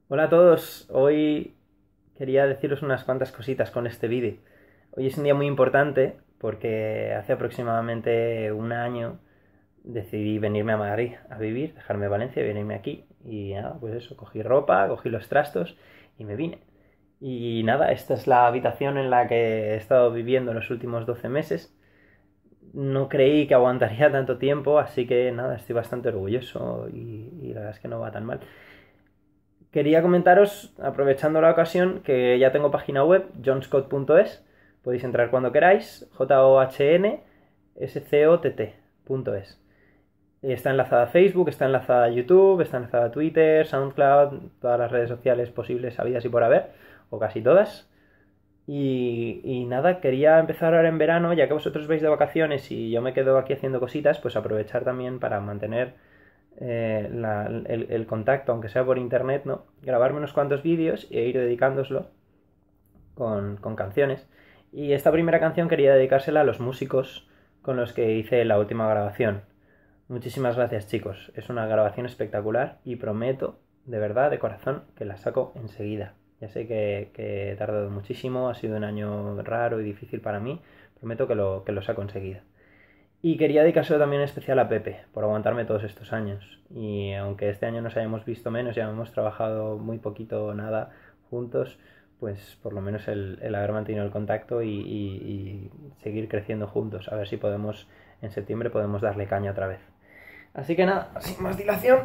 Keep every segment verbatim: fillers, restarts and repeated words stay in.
Hola a todos, hoy quería deciros unas cuantas cositas con este vídeo. Hoy es un día muy importante porque hace aproximadamente un año decidí venirme a Madrid a vivir, dejarme Valencia y venirme aquí. Y nada, pues eso, cogí ropa, cogí los trastos y me vine. Y nada, esta es la habitación en la que he estado viviendo los últimos doce meses. No creí que aguantaría tanto tiempo, así que nada, estoy bastante orgulloso y, y la verdad es que no va tan mal. Quería comentaros, aprovechando la ocasión, que ya tengo página web, johnscott punto es. Podéis entrar cuando queráis, j o h n s c o t t punto es. Está enlazada a Facebook, está enlazada a YouTube, está enlazada a Twitter, SoundCloud, todas las redes sociales posibles, habidas y por haber, o casi todas. Y, y nada, quería empezar ahora en verano, ya que vosotros vais de vacaciones y yo me quedo aquí haciendo cositas, pues aprovechar también para mantener eh, la, el, el contacto, aunque sea por internet, ¿no? Grabarme unos cuantos vídeos e ir dedicándoslo con, con canciones. Y esta primera canción quería dedicársela a los músicos con los que hice la última grabación. Muchísimas gracias, chicos, es una grabación espectacular y prometo, de verdad, de corazón, que la saco enseguida. Ya sé que, que he tardado muchísimo, ha sido un año raro y difícil para mí, prometo que lo, que lo saco enseguida. Y quería dedicárselo también en especial a Pepe, por aguantarme todos estos años. Y aunque este año nos hayamos visto menos, ya hemos trabajado muy poquito o nada juntos, pues por lo menos el, el haber mantenido el contacto y, y, y seguir creciendo juntos. A ver si podemos, en septiembre podemos darle caña otra vez. Así que nada, sin más dilación,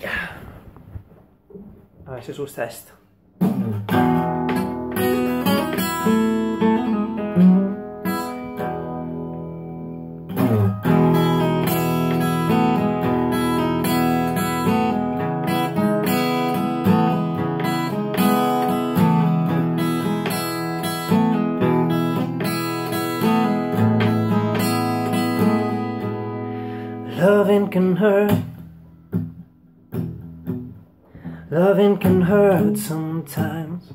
a ver si os gusta esto. Loving can hurt. Loving can hurt sometimes,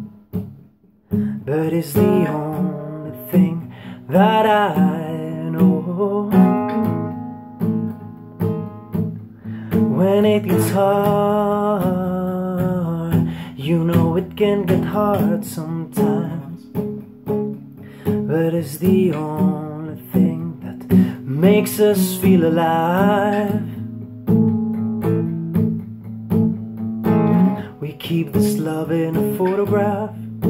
but it's the only thing that I know. When it gets hard, you know it can get hard sometimes, but it's the only thing that makes us feel alive. We keep this love in a photograph.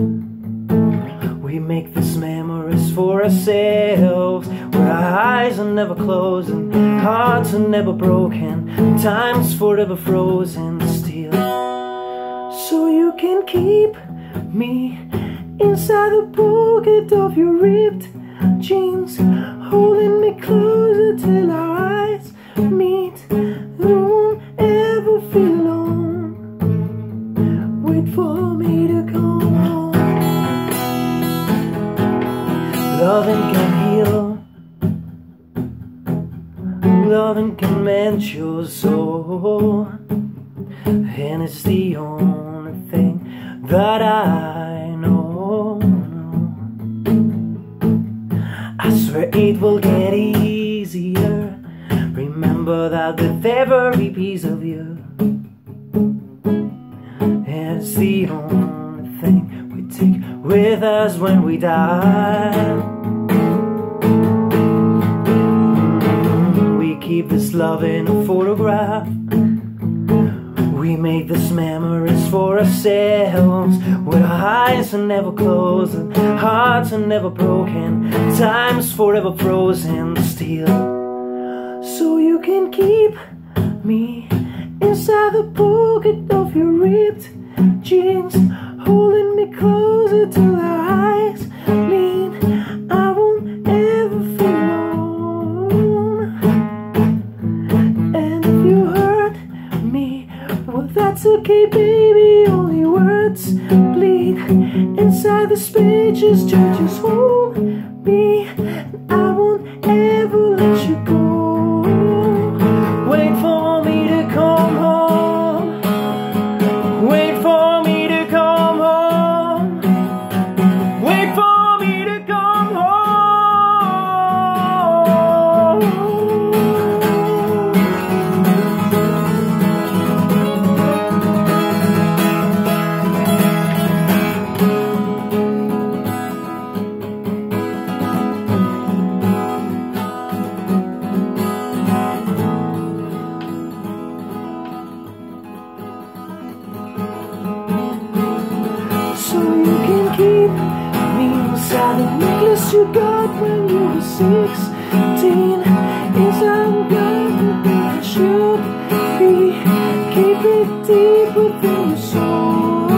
We make these memories for ourselves, where our eyes are never closing, hearts are never broken, time's forever frozen still. So you can keep me inside the pocket of your ripped jeans, holding me closer till our eyes meet. I won't ever feel alone. Wait for me to come home. Loving can heal, loving can mend your soul, and it's the only thing that I know. I swear it will get easier. Remember that with every piece of you, and it's the only thing we take with us when we die. We keep this love in a photograph. We make these memories for ourselves, where our eyes are never closing, hearts are never broken, time's forever frozen still. So you can keep me inside the pocket of your ripped jeans, holding me closer till our eyes meet. I won't ever feel alone. And if you hurt me, well, that's okay, baby. Only words bleed inside the spacious churches. Hold me, and I won't ever let you go. Wait for me to come home. Wait for me to come home. Wait for me to come home. you got when you were sixteen is unguarded that should be. Keep it deep within your soul.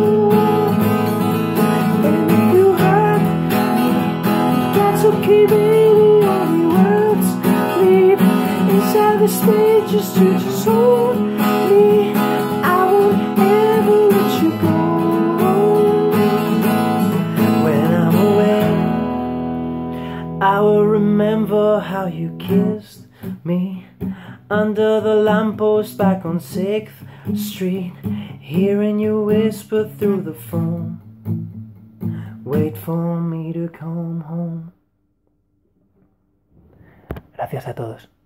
And if you hurt me, that's okay, baby. Only words leave inside the stages to just hold me. I won't ever let you go. When I'm away, I will remember how you kissed me under the lamppost back on sixth street, hearing you whisper through the phone, wait for me to come home. Gracias a todos.